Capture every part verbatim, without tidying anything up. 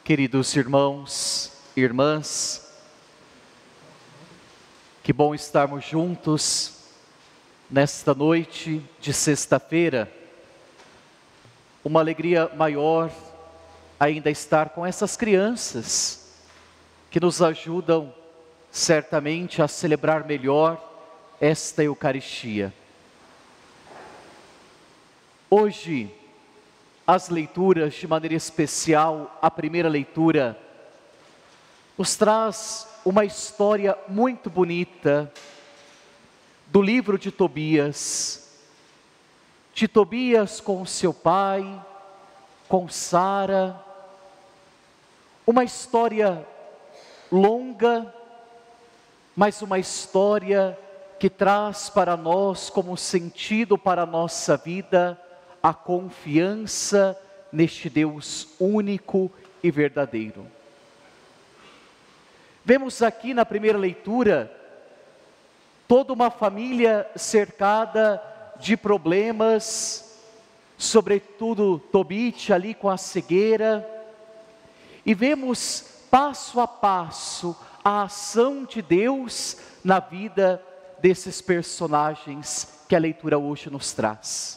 Queridos irmãos e irmãs, que bom estarmos juntos nesta noite de sexta-feira. Uma alegria maior ainda estar com essas crianças que nos ajudam certamente a celebrar melhor esta Eucaristia. Hoje, as leituras, de maneira especial, a primeira leitura, nos traz uma história muito bonita do livro de Tobias. De Tobias com seu pai, com Sara. Uma história longa, mas uma história que traz para nós como sentido para a nossa vida a confiança neste Deus único e verdadeiro. Vemos aqui na primeira leitura toda uma família cercada de problemas, sobretudo Tobit ali com a cegueira, e vemos passo a passo a ação de Deus na vida desses personagens que a leitura hoje nos traz.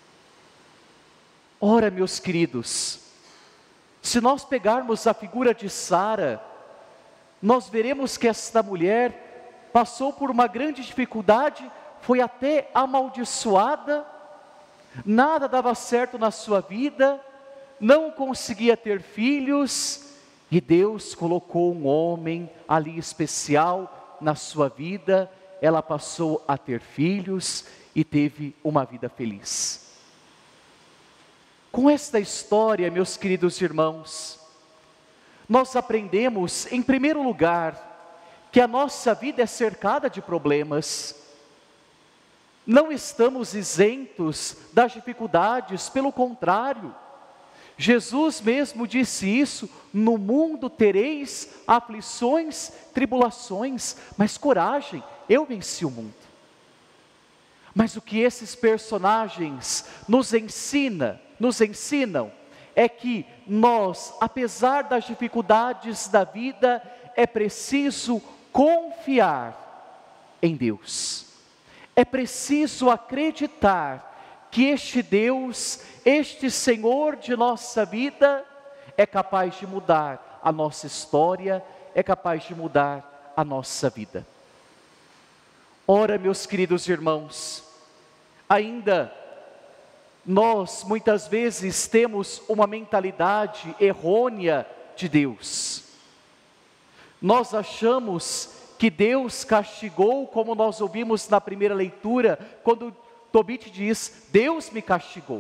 Ora, meus queridos, se nós pegarmos a figura de Sara, nós veremos que esta mulher passou por uma grande dificuldade, foi até amaldiçoada, nada dava certo na sua vida, não conseguia ter filhos, e Deus colocou um homem ali especial na sua vida, ela passou a ter filhos e teve uma vida feliz. Com esta história, meus queridos irmãos, nós aprendemos, em primeiro lugar, que a nossa vida é cercada de problemas. Não estamos isentos das dificuldades, pelo contrário. Jesus mesmo disse isso: no mundo tereis aflições, tribulações, mas coragem, eu venci o mundo. Mas o que esses personagens nos ensina, nos ensinam, é que nós, apesar das dificuldades da vida, é preciso confiar em Deus. É preciso acreditar que este Deus, este Senhor de nossa vida, é capaz de mudar a nossa história, é capaz de mudar a nossa vida. Ora, meus queridos irmãos, ainda nós muitas vezes temos uma mentalidade errônea de Deus. Nós achamos que Deus castigou, como nós ouvimos na primeira leitura, quando Tobit diz: Deus me castigou.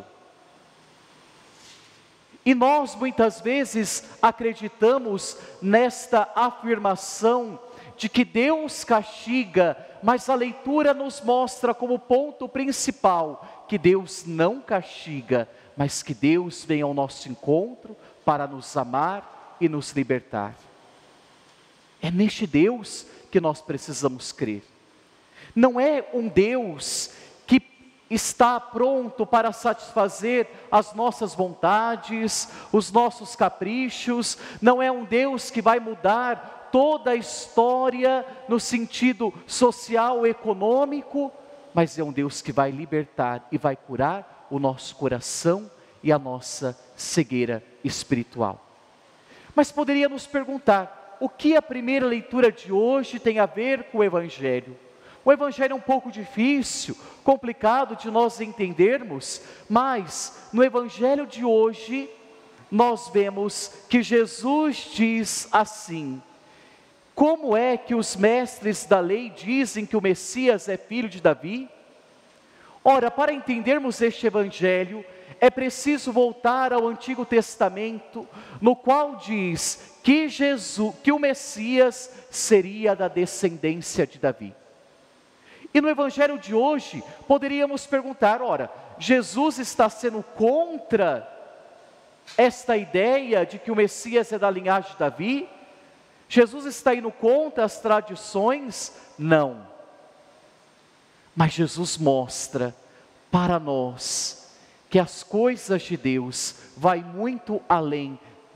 E nós muitas vezes acreditamos nesta afirmação de que Deus castiga, mas a leitura nos mostra como ponto principal que Deus não castiga, mas que Deus vem ao nosso encontro para nos amar e nos libertar. É neste Deus que nós precisamos crer. Não é um Deus que está pronto para satisfazer as nossas vontades, os nossos caprichos. Não é um Deus que vai mudar toda a história no sentido social, econômico, mas é um Deus que vai libertar e vai curar o nosso coração e a nossa cegueira espiritual. Mas poderíamos perguntar, o que a primeira leitura de hoje tem a ver com o Evangelho? O Evangelho é um pouco difícil, complicado de nós entendermos, mas no Evangelho de hoje, nós vemos que Jesus diz assim: como é que os mestres da lei dizem que o Messias é filho de Davi? Ora, para entendermos este Evangelho, é preciso voltar ao Antigo Testamento, no qual diz que Jesus, que o Messias seria da descendência de Davi. E no Evangelho de hoje, poderíamos perguntar, ora, Jesus está sendo contra esta ideia de que o Messias é da linhagem de Davi? Jesus está indo contra as tradições? Não. Mas Jesus mostra para nós que as coisas de Deus vai muito além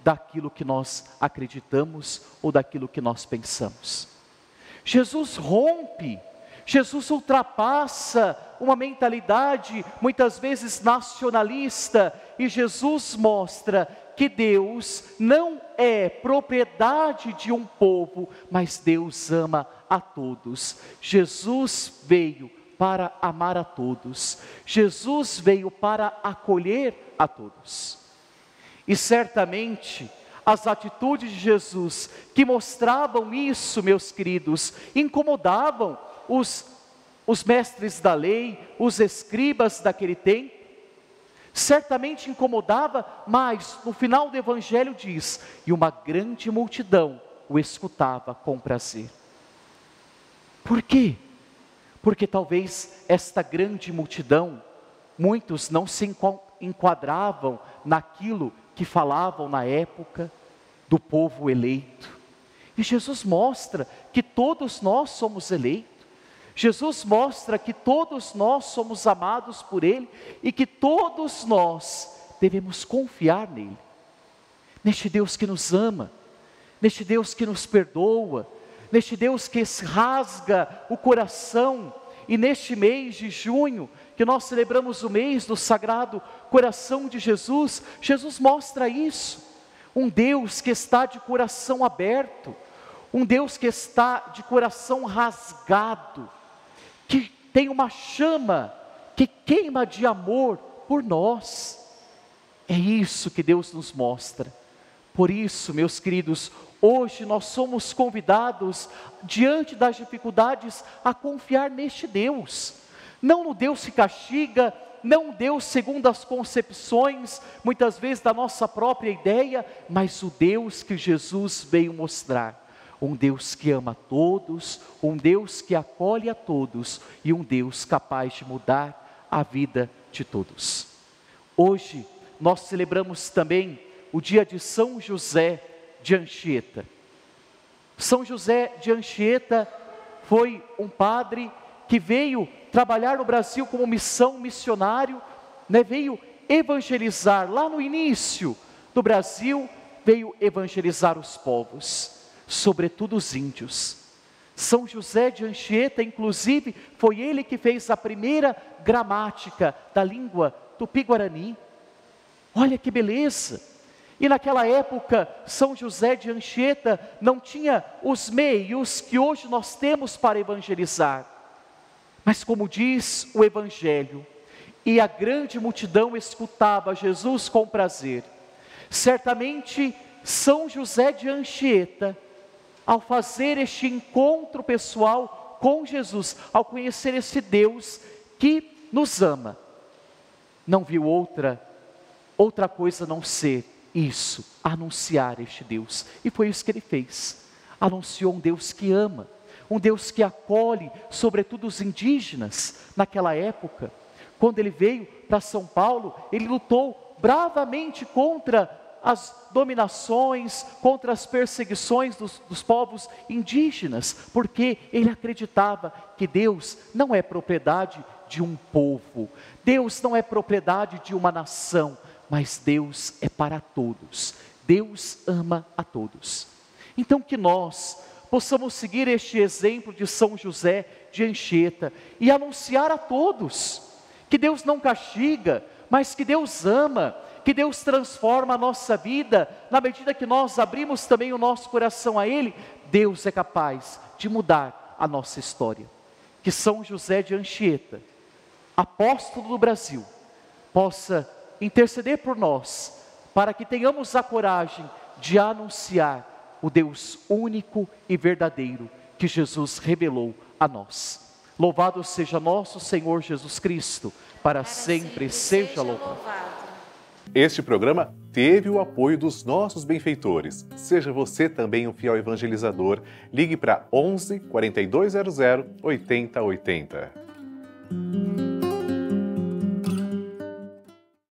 daquilo que nós acreditamos ou daquilo que nós pensamos. Jesus rompe, Jesus ultrapassa uma mentalidade muitas vezes nacionalista, e Jesus mostra que Deus não é propriedade de um povo, mas Deus ama a todos. Jesus veio para amar a todos, Jesus veio para acolher a todos. E certamente as atitudes de Jesus que mostravam isso, meus queridos, incomodavam os, os mestres da lei, os escribas daquele tempo. Certamente incomodava, mas no final do Evangelho diz: e uma grande multidão o escutava com prazer. Por quê? Porque talvez esta grande multidão, muitos não se enquadravam naquilo que falavam na época do povo eleito. E Jesus mostra que todos nós somos eleitos. Jesus mostra que todos nós somos amados por Ele e que todos nós devemos confiar nele. Neste Deus que nos ama, neste Deus que nos perdoa, neste Deus que rasga o coração. E neste mês de junho, que nós celebramos o mês do Sagrado Coração de Jesus, Jesus mostra isso. Um Deus que está de coração aberto, um Deus que está de coração rasgado, que tem uma chama que queima de amor por nós. É isso que Deus nos mostra. Por isso, meus queridos, hoje nós somos convidados, diante das dificuldades, a confiar neste Deus. Não no Deus que castiga, não um Deus segundo as concepções, muitas vezes da nossa própria ideia, mas o Deus que Jesus veio mostrar. Um Deus que ama a todos, um Deus que acolhe a todos e um Deus capaz de mudar a vida de todos. Hoje nós celebramos também o dia de São José de Anchieta. São José de Anchieta foi um padre que veio trabalhar no Brasil como missão missionário, né? Veio evangelizar lá no início do Brasil, veio evangelizar os povos, sobretudo os índios. São José de Anchieta, inclusive, foi ele que fez a primeira gramática da língua tupi-guarani. Olha que beleza! E naquela época, São José de Anchieta não tinha os meios que hoje nós temos para evangelizar. Mas como diz o Evangelho, e a grande multidão escutava Jesus com prazer. Certamente, São José de Anchieta, ao fazer este encontro pessoal com Jesus, ao conhecer esse Deus que nos ama, não viu outra, outra coisa a não ser isso, anunciar este Deus. E foi isso que ele fez. Anunciou um Deus que ama, um Deus que acolhe, sobretudo os indígenas. Naquela época, quando ele veio para São Paulo, ele lutou bravamente contra as dominações, contra as perseguições dos, dos povos indígenas, porque ele acreditava que Deus não é propriedade de um povo, Deus não é propriedade de uma nação, mas Deus é para todos, Deus ama a todos. Então que nós possamos seguir este exemplo de São José de Anchieta e anunciar a todos que Deus não castiga, mas que Deus ama, que Deus transforma a nossa vida. Na medida que nós abrimos também o nosso coração a Ele, Deus é capaz de mudar a nossa história. Que São José de Anchieta, apóstolo do Brasil, possa interceder por nós, para que tenhamos a coragem de anunciar o Deus único e verdadeiro que Jesus revelou a nós. Louvado seja nosso Senhor Jesus Cristo, para, para sempre, sempre seja louvado. Este programa teve o apoio dos nossos benfeitores. Seja você também um fiel evangelizador. Ligue para onze, quarenta e dois zero zero, oitenta oitenta.